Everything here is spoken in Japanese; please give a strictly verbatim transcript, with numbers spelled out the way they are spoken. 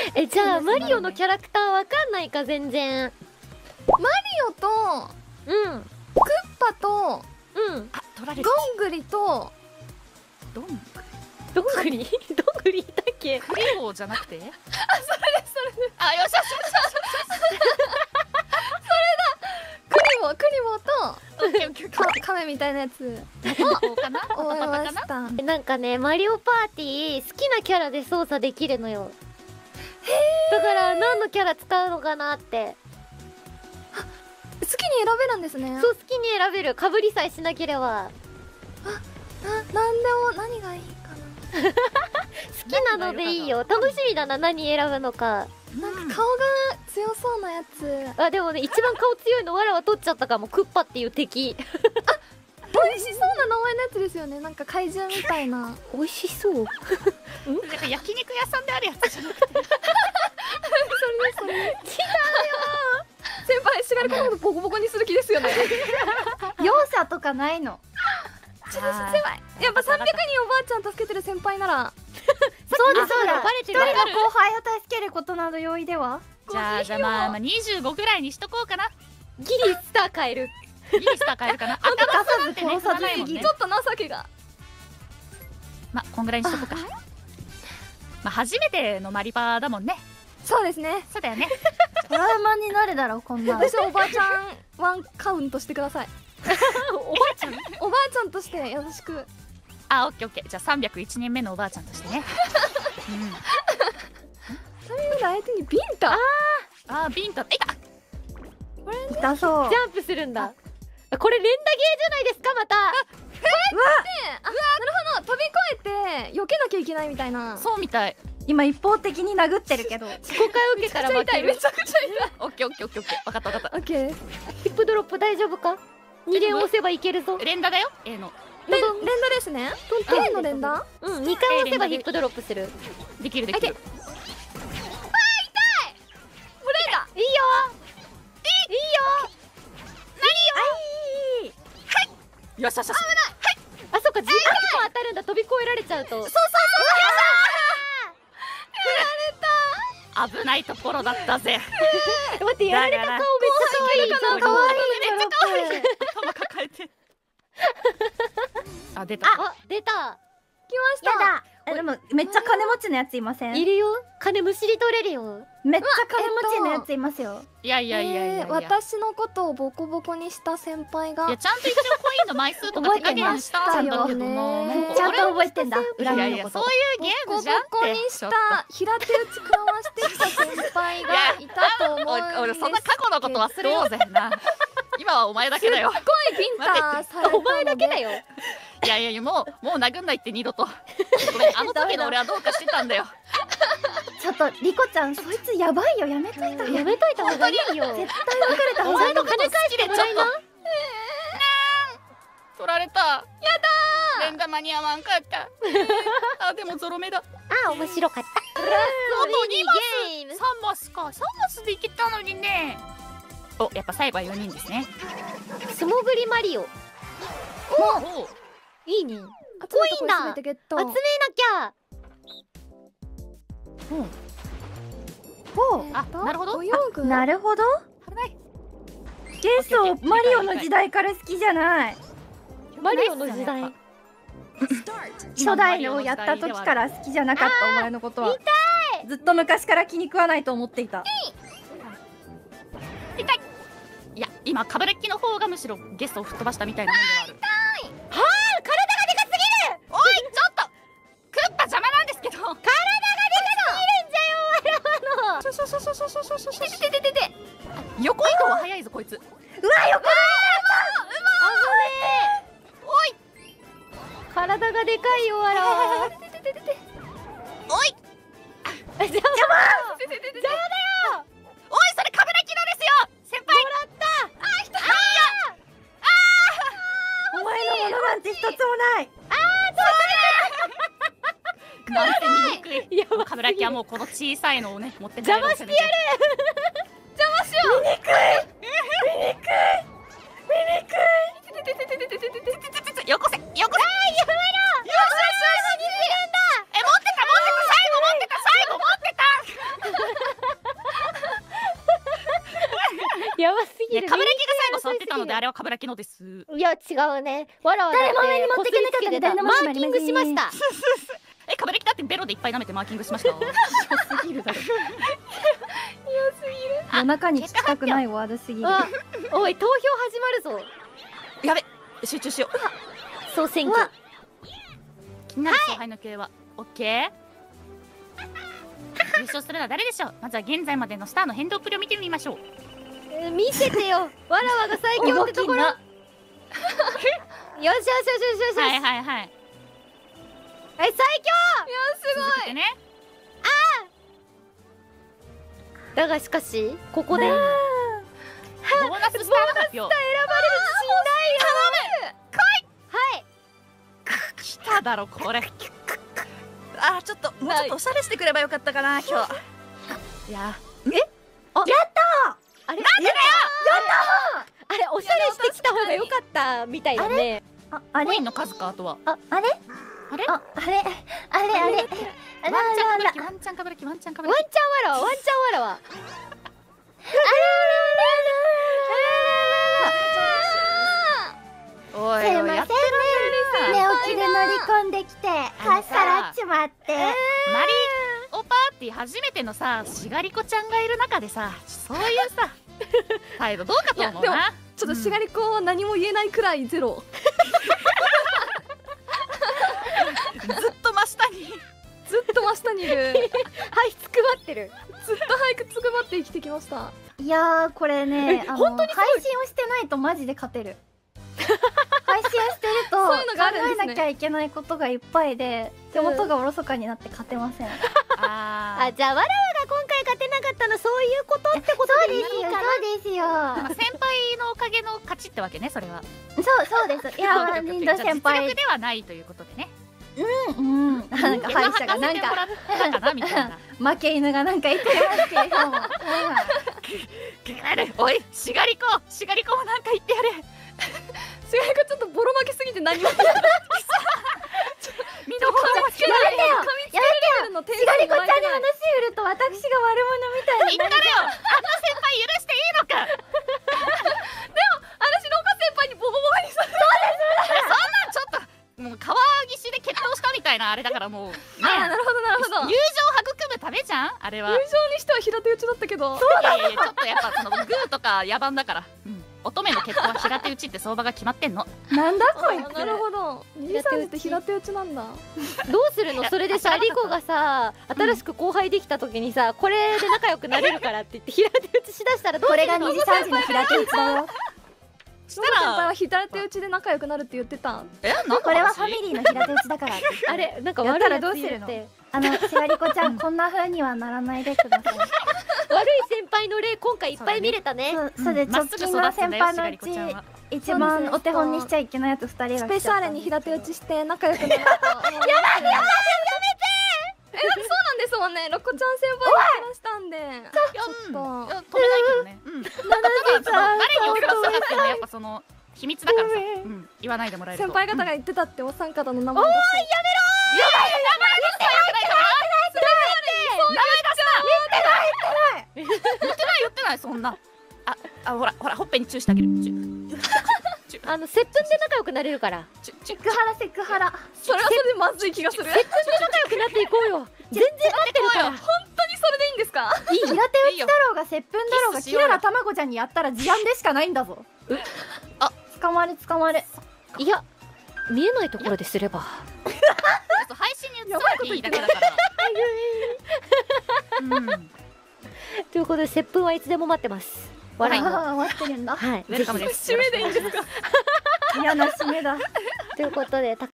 え、じゃあマリオのキャラクターわかんないか全然。 マリオとうんクッパとうんあ、取られる。 どんぐりとどんどんぐりどんぐりいたっけ。 クレオじゃなくて、あ、それですそれです。あ、よしよしよしよクリボークリボーとし。オッケーオッケーオッケー。 か亀みたいなやつこうかな。 覚えまパタパタかな。 した。 え、なんかねマリオパーティー好きなキャラで操作できるのよ。だから何のキャラ使うのかなって。 好きに選べるんですね。 そう好きに選べる。かぶりさえしなければ。 な、なんでも何がいいか好きなのでいいよ。楽しみだな何選ぶのか。 な。なんか顔が強そうなやつ。 あ、でもね一番顔強いのわらは取っちゃったかも。クッパっていう敵。 美味しそうな名前のやつですよね。なんか怪獣みたいな。 美味しそう。 なんか焼肉屋さんであるやつじゃなくて。 それそれ。違うよ。先輩、しがりこのことボコボコにする気ですよね。 容赦とかないの。 先輩、やっぱさんびゃくにんおばあちゃん助けてる先輩なら。 そうだそうだ。 バレてる。 一人の後輩を助けることなど容易では。 じゃあじゃあまあまあにじゅうごぐらいにしとこうかな。 ギリスター変える。 ギリスター変えるかな。頭さず殺さずないもんねちょ。っと情けが。 まあこんぐらいにしとこうか。まあ初めてのマリパだもんね。 そうですね。 そうだよね。 トラウマになるだろうこんなの。 私はおばあちゃんワンカウントしてください。 おばあちゃん。 おばあちゃんとしてよろしく。 あ、オッケーオッケー。じゃあさんびゃくいちにんめのおばあちゃんとしてね。 それより相手にビンタ。 あー、ビンタ。えいた。 痛そう。 ジャンプするんだ。これ連打ゲーじゃないですかまた。 あ、なるほど。飛び越えて避けなきゃいけないみたいな。 そうみたい。 今一方的に殴ってるけど。 ごかい受けたら負ける。 めちゃくちゃ痛い。 オッケーオッケーオッケーオッケー。わかったわかっオッケー。 ヒップドロップ大丈夫か。に連押せばいけるぞ。 た。連打だよ。A の。 連連打ですね。A の連打。 うん、にかい押せばヒップドロップする。 できるできる。 ブレーダ。 いいよいいよ。 よしよしよし。 あ、そっか、ジーパンも当たるんだ。飛び越えられちゃうと。そうそう危ないところだったぜ。 待って、やられた顔めっちゃ可愛いじゃん。 可愛いめっちゃ可愛い。 頭抱えて。あ、出た。 あ、出た。 来ました。 やだ。えでもめっちゃ金持ちのやついません？ いるよ。金むしり取れるよ。 めっちゃ金持ちのやついますよ。 いやいやいやいやいや。 えー私のことをボコボコにした先輩が。 いやちゃんと一応コインの枚数とか手加減したんだけどな。なんかちゃんと覚えてんだ。 い裏やいや、 のことそう。いうゲーボコムじゃんって。 ボコにした平手打ち食らわしてきた先輩がいたと思うんですけど。 おい俺そんな過去のこと忘れようぜな。今はお前だけだよ。 すっごいビンタされたので。 お前だけだよ。 いやいやいや、もうもう殴んないって二度と。ごめん、あの時の俺はどうかしてたんだよ。 ちょっとリコちゃんそいつやばいよ、やめといた方がいい。 やめといた方がいいよ。 絶対別れた方がいい。 ちゃんと金返してもらいな。 取られた。やだー。連打間に合わんかった。あ、でもゾロ目だ。 あ、面白かった。 あとにマス。さんマスか。さんマスでいけたのにね。お、やっぱ最後はよにんですね。 素潜りマリオ。 おお。 いいね。 コインだ。集めてゲット。 集めなきゃ。 ほう。 あ、なるほど。 泳ぐ。 なるほど。 危ない。 ゲストマリオの時代から好きじゃない。 マリオの時代。 初代をやった時から好きじゃなかったお前のことは。ずっと昔から気に食わないと思っていた。 痛い。いや、今カブレッキの方がむしろゲストを吹っ飛ばしたみたいなもんではある。 はあ、体がでかすぎる。 おい、ちょっとクッパ邪魔なんですけど。 体がでかすぎるんじゃよ、わらわの。 そうそうそうそうそうそうそう。 ててててて。横移動は早いぞこいつ。 うわ、よくおい。 体がでかいよ、わらわ。 おい。 邪魔。邪魔だよ。 おい、それカブレッキのですよ。先輩。もらった。あ、来た。 お前のものなんて一つもない。 なんて見にくい。 やばすぎるカブレッキはもうこの小さいのをね持って帰邪ろう魔してやる。 邪魔しよう。 醜い醜いよこせよこせ。あー、やばいな。よしよしよし。え、持ってた持ってた。最後持ってた最後持ってた。 やばすぎる。 いや、カブラキが最後座ってたので、あれはカブラキのです。 いや違うね。わらわだって誰も上に持ってけなかったね誰のマもしもありませんーキングしました。 え、カブラキだってベロでいっぱい舐めてマーキングしました。 すぎるだろ。夜中に聞きたくないワードすぎる。 あ、おい投票始まるぞ。 やべ、集中しよう。 総選挙。 気になる勝敗の行方は、オッケー。優勝するのは誰でしょう。まずは現在までのスターの変動っぷりを見てみましょう。 えー見せてよ。わらわが最強ってところ。よしよしよしよしよし。 はいはいはい。 え、最強。 続けてね。 だがしかしここでボーナススターの発表。 選ばれる自信ないよ。はい来ただろこれ。あー、ちょっともうちょっとおしゃれしてくればよかったかな今日。いや、 あれなんでだよ。あれおしゃれしてきた方が良かったみたいだね。 あ、あれコインの数か。あとはあ、あれあれ、 あ、あれあれあれあれあワンチャンらかぶらき、ワンチャンかぶらき、ワンチャンかぶワンらき。 チャンわらわワンチャンわらわ。 おいすいませんねおい、やってらんないな。 寝起きで乗り込んできてかっさらっちまってマリオパーティー初めてのさ、しがりこちゃんがいる中でさ、そういうさ態度どうかと思ういやでな。 ちょっとしがりこは何も言えないくらいゼロ。 ずっと真下に。 ずっと真下にいる。 はいつくばってる。 ずっと俳句つくばって生きてきました。 いやーこれねあの配信をしてないとマジで勝てる。配信をしてるとそういうのがあるんですね考えなきゃいけないことがいっぱいで手元がおろそかになって勝てません。 ああ、じゃあわらわが今回勝てなかったのそういうことってことでいいかな。 そうですよ。 あ、先輩のおかげの勝ちってわけね、それは。 そうそうです。いやーリンダ先実輩力ではないということでね。 うんうんなんか敗者がなんかかなみたいな。 負け犬がなんか言ってますけれども。 おい、しがりこ、しがりこもなんか言ってやれ。 しがりこちょっとボロ負けすぎて何も言えない。 みんな心もつけやめてよ噛みつけレベルの点数しがりこちゃんにもらえてない。 話振ると私が悪者みたいに言ったらよ、あの先輩許していいのか。 私のおか先輩にボコボコにされそんなんちょっともう川岸で決闘したみたいなあれだからもうね。 あーなるほどなるほど。 友情育むためじゃんあれは。 友情にしては平手打ちだったけど。 いやいやいや、ちょっとやっぱそのグーとか野蛮だから、うん、乙女の決闘は平手打ちって相場が決まってんの。 なんだこいつ。 あーなるほど。にさんって平手打ちなんだ。 どうするのそれでさリコがさ新しく後輩できた時にさこれで仲良くなれるからって言って平手打ちしだしたらどうこれするの。 がにじさんじの平手打ちだよ。 その先輩は平手打ちで仲良くなるって言ってた。 え、なんの話？ これはファミリーの平手打ちだからって。 あれなんかやったら悪いやつどうするの言ってあのしがりこちゃんこんな風にはならないでください。 悪い先輩の例今回いっぱい見れたね。 そうそうで直まっすぐ近の先育つんだよ、しが輩のうちりこちゃんは。 一番お手本にしちゃいけないやつふたりがスペシャルに平手打ちして仲良くなると思います。やばいやばいやめて。え、だってそうなんですもんね。ロコちゃん先輩に話したんで。 いや、うん、いちょっとや止めないけどね。うん。だからその誰に送らせたかっていうのはやっぱその秘密だからさ、うん、言わないでもらえると。 先輩方が言ってたってお三方の名前出して。 やばい、名前出してよくないかな。名前出すな。言ってない言ってない。言ってない言ってないそんな。あ、あ、ほらほらほっぺにチューしてあげる。チュー。チュー。 あの接吻で仲良くなれるからチューチュー。 セクハラセクハラ。 それはそれでまずい気がする。 仲良くなっていこうよ。全然待ってるから。 本当にそれでいいんですか？ いい平手打ちだろうが接吻だろうがキスしようよキララたまごちゃんにやったら事案でしかないんだぞ。 あ、 捕まる捕まる。 いや見えないところですれば。 配信に映さなきゃいいだけだから。うん。 ということで接吻はいつでも待ってます。笑いもああ終わってるんだ。 はい。 ウェルカムです。 締めでいいんですか？ 嫌な締めだ。 ということで